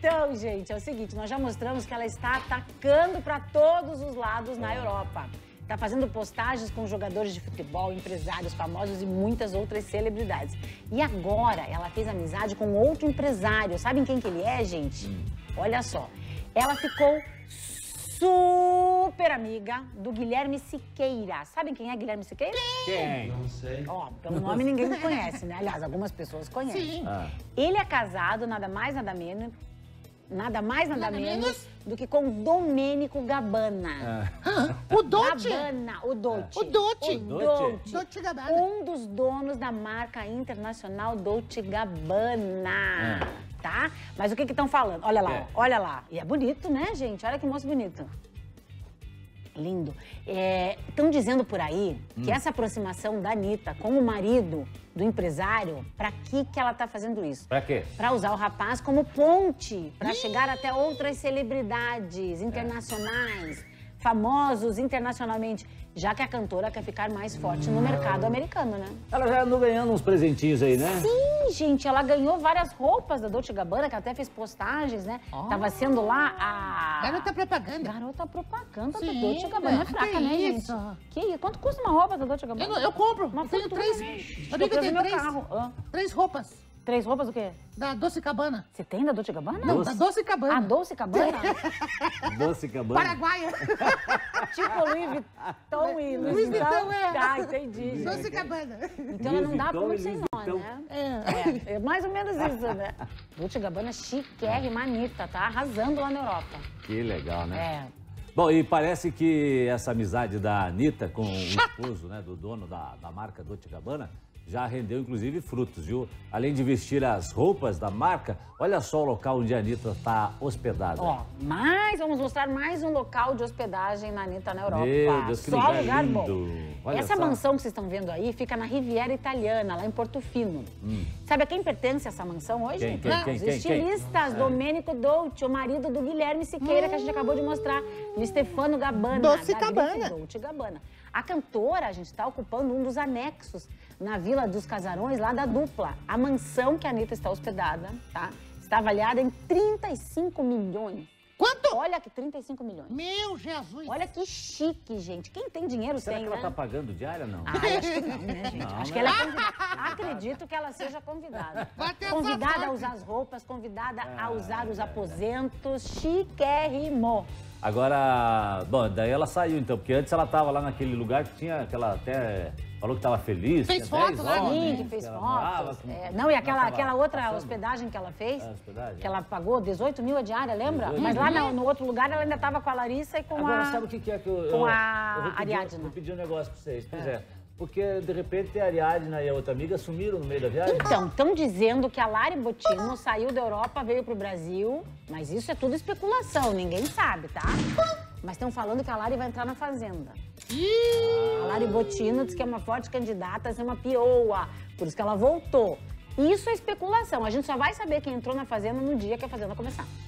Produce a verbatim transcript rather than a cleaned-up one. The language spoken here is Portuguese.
Então, gente, é o seguinte, nós já mostramos que ela está atacando para todos os lados na Europa. Está fazendo postagens com jogadores de futebol, empresários famosos e muitas outras celebridades. E agora ela fez amizade com outro empresário. Sabem quem que ele é, gente? Hum. Olha só. Ela ficou super amiga do Guilherme Siqueira. Sabem quem é Guilherme Siqueira? Quem? Não sei. Ó, pelo nome ninguém me conhece, né? Aliás, algumas pessoas conhecem. Sim. Ah. Ele é casado, nada mais, nada menos... Nada mais, nada, nada menos, menos do que com Domênico Gabbana. Ah. O Dolce. Gabbana, o Dolce. O Dolce. O Dolce. Dolce Gabbana. Um dos donos da marca internacional Dolce Gabbana. Ah. Tá? Mas o que que estão falando? Olha lá, é. olha lá. E é bonito, né, gente? Olha que moço bonito. Lindo. Estão é, dizendo por aí hum. que essa aproximação da Anitta com o marido do empresário, pra que que ela tá fazendo isso? Pra quê? Pra usar o rapaz como ponte, pra chegar até outras celebridades internacionais, é. famosos internacionalmente, já que a cantora quer ficar mais forte no mercado americano, né? Ela já andou ganhando uns presentinhos aí, né? Sim, gente, ela ganhou várias roupas da Dolce Gabbana, que até fez postagens, né? Oh. Tava sendo lá a... Garota propaganda. Garota propaganda Sim, da Dolce Gabbana. Não é fraca, que né, isso? gente? Que isso? Quanto custa uma roupa da Dolce Gabbana? Eu, eu compro. Uma eu tenho três. Eu tenho três, três, carro. Ah. três roupas. Três roupas do quê? Da Dolce Gabbana. Você tem da Dolce Gabbana? Não, Doce... da Dolce Gabbana. Ah, Dolce Gabbana? Dolce Gabbana. Paraguaia. Tipo Louis Vuitton e Louis, Louis Vuitton, é. Ah, entendi. Dolce Gabbana. Então ela não dá pra muito sem nó, né? É. é. Mais ou menos isso, né? Dolce Gabbana chiquérrima, Anitta, tá arrasando lá na Europa. Que legal, né? É. Bom, e parece que essa amizade da Anitta com o esposo, né, do dono da, da marca Dolce Gabbana, já rendeu, inclusive, frutos, viu? Além de vestir as roupas da marca, olha só o local onde a Anitta está hospedada. Ó, mas vamos mostrar mais um local de hospedagem na Anitta na Europa. Meu Deus, que só lugar lugar lindo. bom. Olha essa só. mansão que vocês estão vendo aí fica na Riviera Italiana, lá em Portofino. Hum. Sabe a quem pertence essa mansão hoje? Quem, quem, quem, Os quem, estilistas, quem? Domênico Dolce, o marido do Guilherme Siqueira, hum. que a gente acabou de mostrar, e o Stefano Gabbana, Dolce da Gabbana. Dolce Gabbana. A cantora, a gente está ocupando um dos anexos na Vila dos Casarões, lá da Dupla. A mansão que a Anitta está hospedada, tá? Está avaliada em trinta e cinco milhões. Quanto? Olha que trinta e cinco milhões. Meu Jesus! Olha que chique, gente. Quem tem dinheiro Será tem, que né? ela tá pagando diária, não? Ah, eu acho que não, né, gente? Não, acho né? que ela é convidada. Acredito que ela seja convidada. Convidada a usar as roupas, convidada a usar os aposentos. Chiquérrimo. Agora, bom, daí ela saiu então, porque antes ela tava lá naquele lugar que tinha aquela até... Falou que tava feliz. Fez fotos lá. Sim, que fez fotos. É, não, e aquela, aquela outra passando. hospedagem que ela fez, é, hospedagem. que ela pagou dezoito mil a diária, lembra? dezoito Mas lá no, no outro lugar ela ainda tava com a Larissa e com Agora, a... Agora, sabe o que, que é que eu... Com eu, a eu vou pedir, Ariadna. Vou pedir um negócio pra vocês. Pois é. é. Porque, de repente, a Ariadna e a outra amiga sumiram no meio da viagem. Então, estão dizendo que a Lari Bottino saiu da Europa, veio pro Brasil, mas isso é tudo especulação, ninguém sabe, tá? Mas estão falando que a Lari vai entrar na Fazenda. A Lari Bottino diz que é uma forte candidata a ser uma pioa, por isso que ela voltou. Isso é especulação, a gente só vai saber quem entrou na Fazenda no dia que a Fazenda começar.